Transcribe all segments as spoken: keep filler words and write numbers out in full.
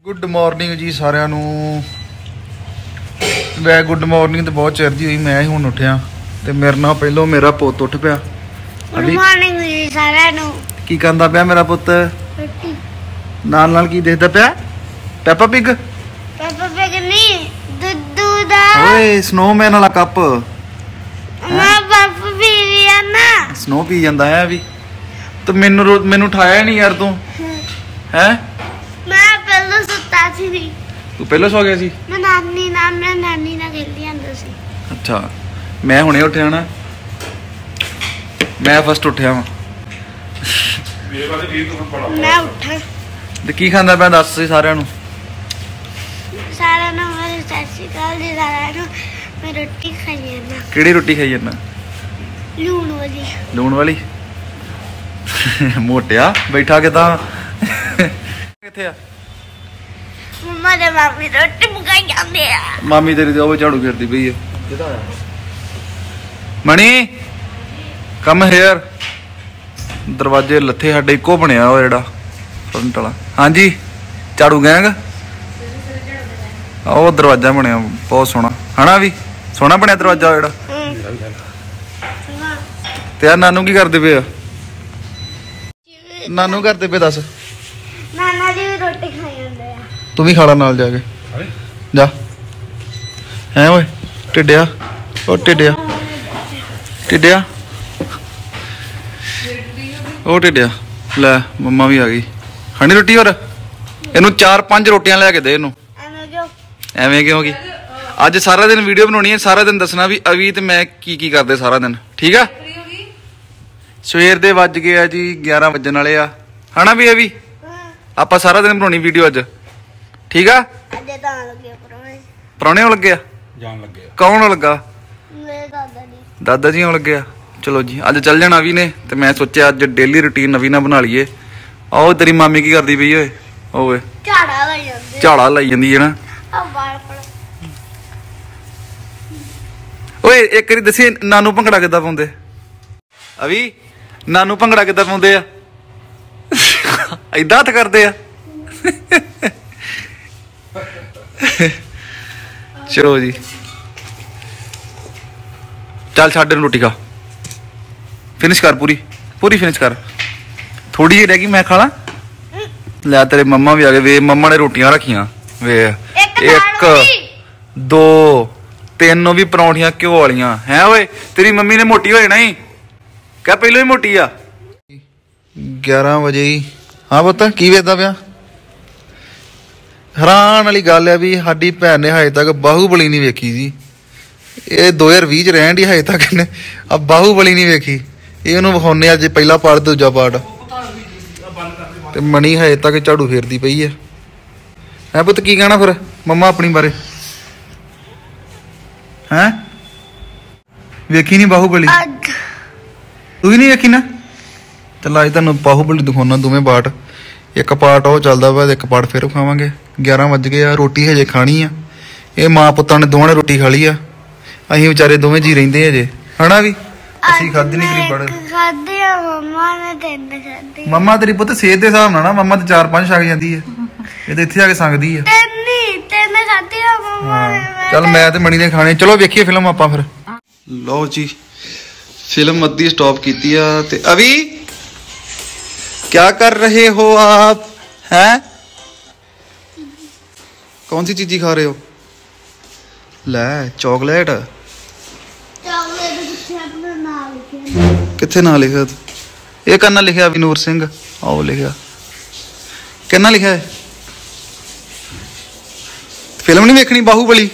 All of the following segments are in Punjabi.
गुड मॉर्निंग जी सारिਆਂ ਨੂੰ। वै गुड मॉर्निंग तो बहुत चिर दी हुई। मैं ही हुण उठिया ते मेरे नाल पहलों मेरा पुत उठ पिया। गुड मॉर्निंग जी सारिਆਂ ਨੂੰ। की कहंदा पिया मेरा पुत? रोटी नाल नाल की देखदा पिया? Peppa pig? पेपा पिग नहीं, दुद्धू दा। ओए स्नोमैन वाला कप। मैं बर्फ पी रही है ना। स्नो पी जांदा है अभी तो मैनू मैनू उठाया नहीं यार तू है। मैं पहले सुता सी नहीं। तू पहले सो गया सी? मैं नानी ना मैं नानी ना खेलती आंदा सी। अच्छा मैं हुणे उठिया ना, मैं फस्ट उठिया वा। मैं उठा ते की खांदा पिया दस सी सारिਆਂ ਨੂੰ? सारा ना मेरे चाची काल जी सारा ना मैं रोटी खाई है ना। ਕਿਹੜੀ ਰੋਟੀ ਖਾਈ ਜਾਂਦਾ? लून वाली। ਲੂਣ ਵਾਲੀ? ਮੋਟਿਆ ਬੈਠਾ ਕਿਦਾਂ ਕਿੱਥੇ ਆ? मम्मा दे मामी रोटी पकाई ਜਾਂਦੇ ਆ। ਮਾਮੀ ਤੇਰੀ ਤੇ ਉਹ ਝਾੜੂ ਫੇਰਦੀ ਪਈ ਆ। ਕਿਹਦਾ ਆ? Mani come here. ਦਰਵਾਜ਼ੇ ਲੱਥੇ ਸਾਡੇ ਇੱਕੋ ਬਣਿਆ ਉਹ ਜਿਹੜਾ ਫਰੰਟ ਵਾਲਾ। ਹਾਂਜੀ ਝਾੜੂ ਗੈਂਗ। ਉਹ ਦਰਵਾਜ਼ਾ ਬਣਿਆ ਬਹੁਤ ਸੋਹਣਾ ਹਨਾ ਵੀ ਸੋਹਣਾ ਬਣਿਆ ਦਰਵਾਜ਼ਾ ਜਿਹੜਾ। ਤੇ ਆ ਨਾਨੂ ਕੀ ਕਰਦੇ ਪਏ ਆ? ਨਾਨੂ ਕਰਦੇ ਪਏ ਦੱਸ। नाना जी भी रोटी खाई ਜਾਂਦੇ ਆ। ਤੂੰ ਵੀ ਖਾ ਲਾ ਨਾਲ ਜਾ ਕੇ ਜਾ। ਹੈ ਓਏ ਢਿੱਡਿਆ ਉਹ ਢਿੱਡਿਆ ਢਿੱਡਿਆ ਉਹ ਢਿੱਡਿਆ। ਲੈ ਮੰਮਾ ਵੀ ਆ ਗਈ। ਖਾਣੀ ਰੋਟੀ? ਹੋਰ ਇਹਨੂੰ ਚਾਰ ਪੰਜ ਰੋਟੀਆਂ ਲੈ ਕੇ ਦੇ ਇਹਨੂੰ। ਐਵੇਂ ਕਿਉਂ? ਐਵੇਂ ਕਿਉਂ? ਕੀ ਅੱਜ ਸਾਰਾ ਦਿਨ ਵੀਡੀਓ ਬਣਾਉਣੀ ਹੈ, ਸਾਰਾ ਦਿਨ ਦੱਸਣਾ ਵੀ ਅਵੀ ਤੇ ਮੈਂ ਕੀ ਕੀ ਕਰਦੇ ਸਾਰਾ ਦਿਨ। ਠੀਕ ਆ? ਸਵੇਰ ਦੇ ਵੱਜ ਗਏ ਆ ਜੀ ਗਿਆਰਾਂ ਵੱਜਣ ਵਾਲੇ ਆ ਹਨਾ ਵੀ ਅਵੀ? ਆਪਾਂ ਸਾਰਾ ਦਿਨ ਬਣਾਉਣੀ ਵੀਡੀਓ ਅੱਜ। ਠੀਕ ਆ? ਅੱਜ ਤਾਂ ਲੱਗੇ ਪਰੋਣੇ ਪ੍ਰਾਹੁਣੇ ਆਉਣ ਲੱਗੇ ਆ? ਜਾਣ ਲੱਗੇ ਆ। ਕੌਣ ਆਉਣ ਲੱਗਾ? ਮੇਰੇ ਦਾਦਾ ਜੀ। ਦਾਦਾ ਜੀ ਆਉਣ ਲੱਗੇ ਆ। ਚਲੋ ਜੀ ਅੱਜ ਚੱਲ ਜਾਣਾ ਵੀ ਨੇ ਤੇ ਮੈਂ ਸੋਚਿਆ ਅੱਜ ਡੇਲੀ ਰੁਟੀਨ ਨਵੀਂ ਨਾ ਬਣਾ ਲਈਏ। ਆਓ ਤੇਰੀ ਮਾਮੀ ਕੀ ਕਰਦੀ ਪਈ ਓਏ? ਓਏ ਝਾੜਾ ਲਾਈ ਜਾਂਦੇ। ਝਾੜਾ ਲਾਈ ਜਾਂਦੀ ਹੈ ਨਾ। ਆ ਬਾਲ ਫੜ। ਓਏ ਇੱਕ ਵਾਰੀ ਦੱਸੀ ਨਾਨੂ ਭੰਗੜਾ ਕਿੱਦਾਂ ਪਾਉਂਦੇ? ਅਵੀ ਨਾਨੂ ਭੰਗੜਾ ਕਿੱਦਾਂ ਪਾਉਂਦੇ ਆ? ਏਦਾਂ ਹੱਥ ਕਰਦੇ ਆ। ਚਲੋ ਜੀ ਚੱਲ ਛੱਡ ਨੂੰ ਰੋਟੀ ਖਾ। ਫਿਨਿਸ਼ ਕਰ ਪੂਰੀ ਪੂਰੀ ਫਿਨਿਸ਼ ਕਰ। ਥੋੜੀ ਜਿਹੀ ਰਹਿ ਗਈ ਮੈਂ ਖਾ ਲਾਂ। ਲੈ ਤੇਰੇ ਮੰਮਾ ਵੀ ਆ ਗਏ ਵੇ। ਮੰਮਾ ਨੇ ਰੋਟੀਆਂ ਰੱਖੀਆਂ ਵੇ। ਇੱਕ ਦੋ ਤਿੰਨ ਵੀ ਪਰੌਂਠੀਆਂ ਘਿਓ ਵਾਲੀਆਂ ਹੈ। ਓਏ ਤੇਰੀ ਮੰਮੀ ਨੇ ਮੋਟੀ ਹੋ ਜਾਣਾ ਹੀ ਕਹਿ ਪਹਿਲਾਂ ਹੀ ਮੋਟੀ ਆ। ਗਿਆਰਾਂ ਵਜੇ ਹੀ। ਹਾਂ ਪੁੱਤ ਕੀ ਵੇਖਦਾ ਪਿਆ? ਹੈਰਾਨ ਵਾਲੀ ਗੱਲ ਆ ਵੀ ਸਾਡੀ ਭੈਣ ਨੇ ਹਜੇ ਤੱਕ ਬਾਹੂਬਲੀ ਨਹੀਂ ਵੇਖੀ ਜੀ। ਇਹ ਦੋ ਹਜ਼ਾਰ ਵੀਹ ਚ ਰਹਿਣ ਦੀ ਹਜੇ ਤੱਕ ਨੇ ਆ ਬਾਹੂਬਲੀ ਨਹੀਂ ਵੇਖੀ। ਇਹ ਉਹਨੂੰ ਵਿਖਾਉਣੇ ਅੱਜ ਪਹਿਲਾ ਪਾਰਟ ਦੂਜਾ ਪਾਰਟ। ਤੇ ਮਣੀ ਹਜੇ ਤੱਕ ਝਾੜੂ ਫੇਰਦੀ ਪਈ ਆ। ਹੈ ਪੁੱਤ ਕੀ ਕਹਿਣਾ ਫਿਰ ਮੰਮਾ ਆਪਣੀ ਬਾਰੇ? ਹੈਂ ਵੇਖੀ ਨਹੀਂ ਬਾਹੂਬਲੀ? ਤੂੰ ਵੀ ਨਹੀਂ ਵੇਖੀ ਨਾ? ਚੱਲ ਅੱਜ ਤੁਹਾਨੂੰ ਬਾਹੂਬਲੀ ਦਿਖਾਉਣਾ ਦੋਵੇਂ ਪਾਰਟ। ਇੱਕ ਪਾਰਟ ਉਹ ਚੱਲਦਾ ਵਾ ਇੱਕ ਪਾਰਟ ਫਿਰ ਖਾਵਾਂਗੇ। ਗਿਆਰਾਂ ਵੱਜ ਗਏ ਆ। ਰੋਟੀ ਹਜੇ ਖਾਣੀ ਆ। ਇਹ ਮਾਂ ਪੁੱਤਾਂ ਨੇ ਦੋਵਾਂ ਨੇ ਰੋਟੀ ਖਾ ਲਈ ਆ। ਅਸੀਂ ਵਿਚਾਰੇ ਦੋਵੇਂ ਜੀ ਰਹਿੰਦੇ ਹਜੇ ਹਨਾ ਵੀ? ਅਸੀਂ ਖਾਧੀ ਨਹੀਂ ਕਰੀ ਬੜ ਖਾਧੀ ਆ। ਮੰਮਾ ਨੇ ਤਿੰਨ ਖਾਧੀ। ਮੰਮਾ ਤੇਰੀ ਪੁੱਤ ਸਿਹਤ ਦੇ ਹਿਸਾਬ ਨਾਲ ਨਾ ਮੰਮਾ ਤੇ ਚਾਰ ਪੰਜ ਛਕ ਜਾਂਦੀ ਹੈ। ਇਹ ਤੇ ਇੱਥੇ ਆ ਕੇ ਸੰਗਦੀ ਆ। ਤਿੰਨ ਨਹੀਂ ਤਿੰਨ ਖਾਧੀ ਆ ਮੰਮਾ ਨੇ। ਚੱਲ ਮੈਂ ਤੇ ਮਣੀ ਨੇ ਖਾਣੇ। ਚਲੋ ਵੇਖੀਏ ਫਿਲਮ ਆਪਾਂ ਫਿਰ। ਲਓ ਜੀ ਫਿਲਮ ਅੱਧੀ ਸਟਾਪ ਕੀਤੀ ਆ। ਤੇ ਅਵੀ क्या कर रहे हो आप? हैं कौन सी चीजी खा रहे हो? ले चॉकलेट। चॉकलेट किथे अपना नाम लिखिया? किथे ना लिखा? ये करना लिखा विनूर सिंह। आओ लिखा किन्ना लिखा है? फिल्म नहीं देखनी बाहूबली?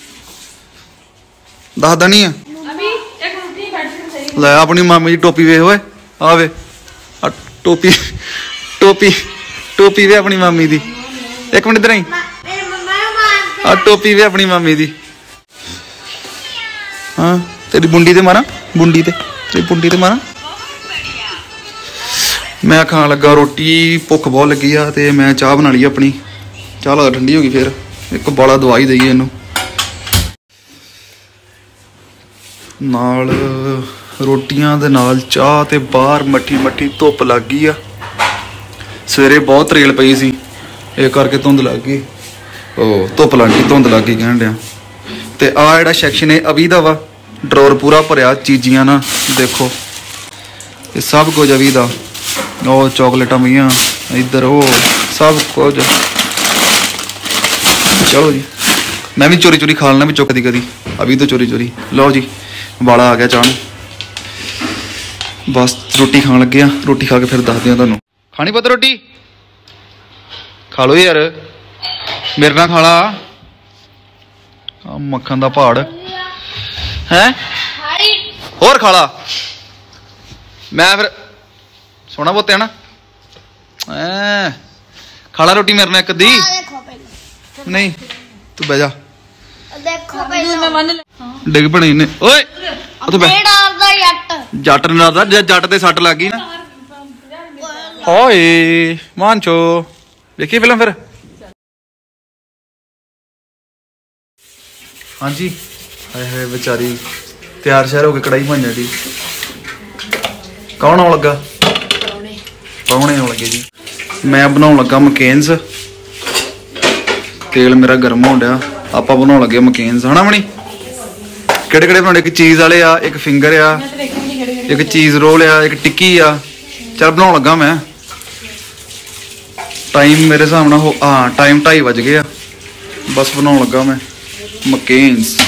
दसदा नहीं है। ले अपनी मामी की टोपी वे होए आ वे टोपी टोपी टोपी वे अपनी मामी दी। एक मिनट इधर आई। आ टोपी वे अपनी मामी दी। हाँ तेरी बुंडी ते मारा बुंडी ते तेरी बुंडी ते मारा। मैं खान लगा रोटी। भुख बहुत लगी आ ते मैं चाह बना ली अपनी। चाह ला ठंडी हो गई फिर एक बाला दवाई दईए इनू नाल रोटियां दे नाल चाह ते बाहर मट्ठी मट्ठी धुप लग गई आ। सवेरे बहुत रेल पई सी ਇਹ ਕਰਕੇ ਧੁੰਦ ਲੱਗ ਗਈ, ਉਹ ਧੁੱਪ ਲੱਗ ਗਈ, ਧੁੰਦ ਲੱਗ ਗਈ ਕਹਿਣ ਡਿਆ। ਤੇ ਆ ਜਿਹੜਾ ਸੈਕਸ਼ਨ ਹੈ ਅਵੀ ਦਾ ਵਾ, ਡਰੋਰ ਪੂਰਾ ਭਰਿਆ ਚੀਜ਼ੀਆਂ ਨਾ, ਦੇਖੋ ਇਹ ਸਭ ਕੁਝ ਅਵੀ ਦਾ। ਉਹ ਚੌਕਲੇਟਾਂ ਪਈਆਂ ਇੱਧਰ, ਉਹ ਸਭ ਕੁਝ। ਚਲੋ ਜੀ, ਮੈਂ ਵੀ ਚੋਰੀ ਚੋਰੀ ਖਾ ਲੈਣਾ ਵਿੱਚੋਂ ਕਦੀ ਕਦੀ, ਅਵੀ ਤੋਂ ਚੋਰੀ ਚੋਰੀ। ਲਓ ਜੀ, ਵਾਲਾ ਆ ਗਿਆ ਚਾਹ ਨੂੰ, ਬਸ ਰੋਟੀ ਖਾਣ ਲੱਗੇ ਆ। ਰੋਟੀ ਖਾ ਕੇ ਫਿਰ ਦੱਸਦੇ ਆ ਤੁਹਾਨੂੰ। ਖਾਣੀ ਪੁੱਤ ਰੋਟੀ? ਖਾ ਲਓ ਯਾਰ, ਮੇਰੇ ਨਾਲ ਖਾ ਲਾ। ਆ ਮੱਖਣ ਦਾ ਪਹਾੜ ਹੈ, ਹੋਰ ਖਾ ਲਾ। ਮੈਂ ਫਿਰ ਸੋਹਣਾ ਪੁੱਤ ਹੈ ਨਾ, ਐ ਖਾ ਲਾ ਰੋਟੀ ਮੇਰੇ ਨਾਲ ਇੱਕ ਅੱਧੀ। ਨਹੀਂ ਤੂੰ ਬਹਿ ਜਾ, ਡਿੱਗ ਪਣੀ ਨੇ। ਓਏ ਉੱਥੇ ਬਹਿ। ਜੱਟ ਨੇ ਦਾ ਜੱਟ ਤੇ ਸੱਟ ਲੱਗ ਗਈ ਨਾ। ਓਏ ਮਾਨਚੋ, ਦੇਖੀ ਫਿਲਮ ਫਿਰ? ਹਾਂਜੀ, ਹਾਏ ਹਾਏ ਵਿਚਾਰੀ ਤਿਆਰ ਸ਼ਿਆਰ ਹੋ ਕੇ ਕੜਾਈ ਬਣ ਜਾਂਦੀ। ਕੌਣ ਆਉਣ ਲੱਗਾ? ਪ੍ਰਾਹੁਣੇ ਆਉਣ ਲੱਗੇ ਜੀ। ਮੈਂ ਬਣਾਉਣ ਲੱਗਾ ਮਕੇਨਸ। ਤੇਲ ਮੇਰਾ ਗਰਮ ਹੋਣ ਡਿਆ, ਆਪਾਂ ਬਣਾਉਣ ਲੱਗੇ ਮਕੇਨਸ। ਹਨਾ ਮਣੀ? ਕਿਹੜੇ ਕਿਹੜੇ ਬਣਾਉਣੇ? ਇੱਕ ਚੀਜ਼ ਵਾਲੇ ਆ, ਇੱਕ ਫਿੰਗਰ ਆ, ਇੱਕ ਚੀਜ਼ ਰੋਲ ਆ, ਇੱਕ ਟਿੱਕੀ ਆ। ਚੱਲ ਬਣਾਉਣ ਲੱਗਾ ਮੈਂ। ਟਾਈਮ ਮੇਰੇ ਹਿਸਾਬ ਨਾਲ ਹੋ ਹਾਂ ਟਾਈਮ ਢਾਈ ਵੱਜ ਗਏ ਆ, ਬਸ ਬਣਾਉਣ ਲੱਗਾ ਮੈਂ ਮਕੇਨਸ।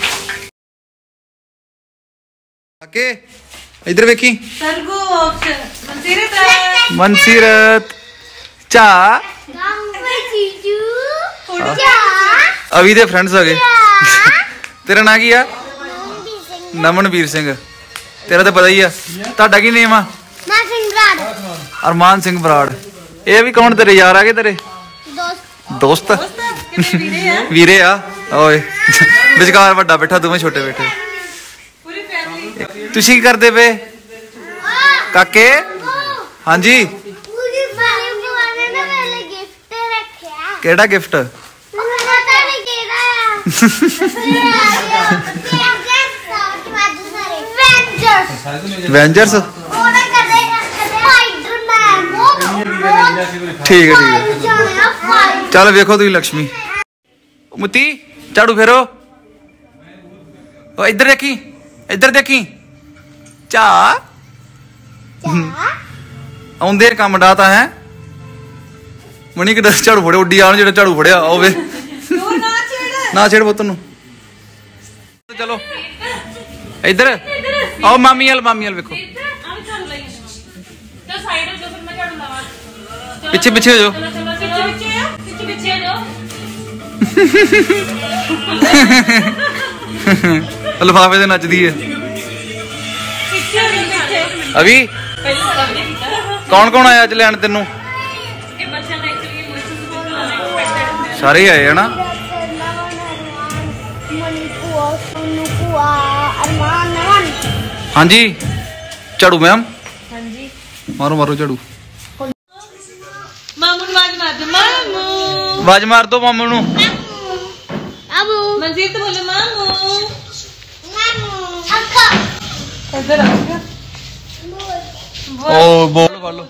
ਓਕੇ इधर वेखी मनसीरत चा अभी दे फ्रेंड्स आ गए। तेरा ना की आ? नमनवीर सिंह। तेरा तो पता ही है। ताड़ा की नेम आ? अरमान सिंह बराड़। ये भी कौन तेरे यार आ गए? तेरे दोस्त वीरे आ। ओए विचकार वड्डा बैठा, दोवें छोटे बैठे। तुसी की करदे पे काके? हाँ जी, केड़ा गिफ्ट? वेंजर्स। ठीक है ठीक है, चल वेखो तुम लक्ष्मी। मुती झाड़ू फेरो, इधर देखी, इधर देखी। चा आउंदे काम डाता है मनी कि झाड़ू फड़े उड्डी आन जो झाड़ू फड़िया होवे ना छेड़ पुत्त नूं। चलो इधर आओ मामी अल, मामी अल वेखो। पिछे पिछे हो जाओ। लिफाफे से नचदी है। अभी कौन कौन आया अज लैन तेनू? सारे ही आए है ना? हाँ जी, झाड़ू मैम। मारो मारो झाड़ू। आवाज मार दो मामू नू। मनजीत बोले मामू। ओ बोल बोलो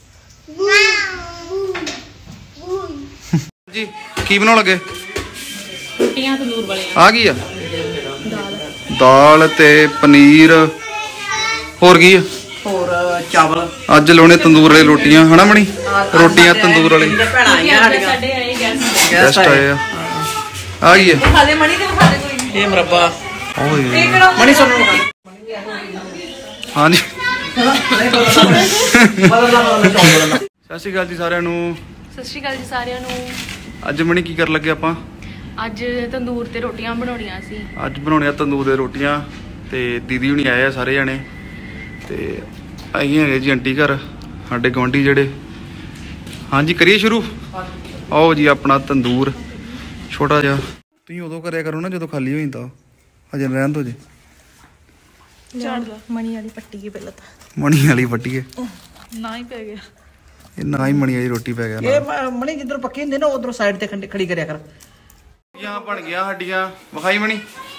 जी। की बनाने लगे? रोटियां तंदूर वाले आ गई है दाल ते पनीर। होर की ਹੋਰ ਚਾਵਲ ਅੱਜ ਲਾਉਣੇ ਤੰਦੂਰ ਵਾਲੀ ਰੋਟੀਆਂ ਹਨਾ ਮਣੀ? ਰੋਟੀਆਂ ਤੰਦੂਰ ਵਾਲੀ। ਸਾਡੇ ਆਏ ਗੈਸਟ ਆਏ ਆ। ਆ ਗਈ ਹੈ ਖਾਲੇ ਮਣੀ ਤੇ ਖਾਲੇ ਕੋਈ ਇਹ ਮਰੱਬਾ ਓਏ ਮਣੀ ਸੁਣੋ ਹਾਂਜੀ। ਸਤਿ ਸ਼੍ਰੀ ਅਕਾਲ ਜੀ ਸਾਰਿਆਂ ਨੂੰ। ਸਤਿ ਸ਼੍ਰੀ ਅਕਾਲ ਜੀ ਸਾਰਿਆਂ ਨੂੰ। ਅੱਜ ਮਣੀ ਕੀ ਕਰਨ ਲੱਗੇ ਆਪਾਂ? ਅੱਜ ਤੰਦੂਰ ਤੇ ਰੋਟੀਆਂ ਬਣਾਉਣੀਆਂ ਸੀ। ਅੱਜ ਬਣਾਉਣੀਆਂ ਤੰਦੂਰ ਦੇ ਰੋਟੀਆਂ ਤੇ ਦੀਦੀ ਹੁਣੀ ਆਏ ਆ ਸਾਰੇ ਜਣੇ ਤੇ ਅਸੀਂ ਹੈਗੇ ਜੀ ਆਂਟੀ ਘਰ ਸਾਡੇ ਗੁਆਂਢੀ ਜਿਹੜੇ। ਹਾਂਜੀ ਕਰੀਏ ਸ਼ੁਰੂ। ਆਓ ਜੀ ਆਪਣਾ ਤੰਦੂਰ ਛੋਟਾ ਜਿਹਾ। ਤੁਸੀਂ ਉਦੋਂ ਕਰਿਆ ਕਰੋ ਨਾ ਜਦੋਂ ਖਾਲੀ ਹੋ ਜਾਂਦਾ, ਹਜੇ ਰਹਿਣ ਦੋ ਜੀ। ਮਣੀ ਵਾਲੀ ਪੱਟੀ ਕੀ ਪਹਿਲਾਂ ਤਾਂ ਮਣੀ ਵਾਲੀ ਪੱਟੀ ਹੈ ਨਾ ਹੀ ਪੈ ਗਿਆ। ਇਹ ਨਾ ਹੀ ਮਣੀ ਵਾਲੀ ਰੋਟੀ ਪੈ ਗਿਆ ਨਾ। ਇਹ ਮਣੀ ਜਿੱਧਰ ਪੱਕੀ ਹੁੰਦੀ ਨਾ ਉਧਰੋਂ ਸਾਈਡ ਤੇ ਖੜੀ ਕਰਿਆ ਕਰ। ਰੋਟੀਆਂ ਬਣ ਗਈਆਂ ਸਾਡੀਆਂ, ਵਿਖਾਈ ਮਣੀ।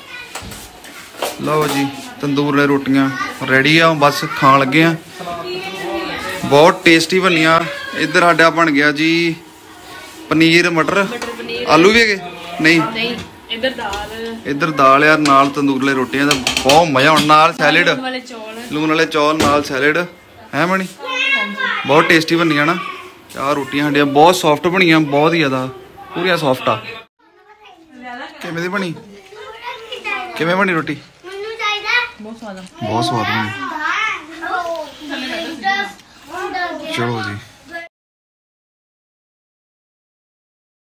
ਲਓ ਜੀ ਤੰਦੂਰ ਵਾਲੀ ਰੋਟੀਆਂ ਰੈਡੀ ਆ, ਬਸ ਖਾਣ ਲੱਗੇ ਆ। ਬਹੁਤ ਟੇਸਟੀ ਬਣੀਆਂ। ਇੱਧਰ ਸਾਡਾ ਬਣ ਗਿਆ ਜੀ ਪਨੀਰ ਮਟਰ ਮਟਰ ਪਨੀਰ ਆਲੂ ਵੀ ਹੈਗੇ ਨਹੀਂ ਨਹੀਂ ਇੱਧਰ ਦਾਲ ਇੱਧਰ ਦਾਲ ਯਾਰ ਨਾਲ ਤੰਦੂਰਲੇ ਰੋਟੀਆਂ ਦਾ ਬਹੁਤ ਮਜ਼ਾ ਆਉਣ ਨਾਲ ਸੈਲਡ ਲੂਣ ਵਾਲੇ ਚੌਲ ਲੂਣ ਵਾਲੇ ਚੌਲ ਨਾਲ ਸੈਲਡ ਹੈ ਮਣੀ ਬਹੁਤ ਟੇਸਟੀ ਬਣੀਆਂ ਨਾ ਆਹ ਰੋਟੀਆਂ ਸਾਡੀਆਂ ਬਹੁਤ ਸੌਫਟ ਬਣੀਆਂ ਬਹੁਤ ਹੀ ਜ਼ਿਆਦਾ ਪੂਰੀਆਂ ਸੌਫਟ ਆ ਕਿਵੇਂ ਦੀ ਬਣੀ ਕਿਵੇਂ ਬਣੀ ਰੋਟੀ ਮੈਨੂੰ ਚਾਹੀਦਾ ਬਹੁਤ ਸਵਾਦ ਆ ਬਹੁਤ ਸਵਾਦ ਬਣੀ ਬਾਹਰ ਚਲੋ ਜੀ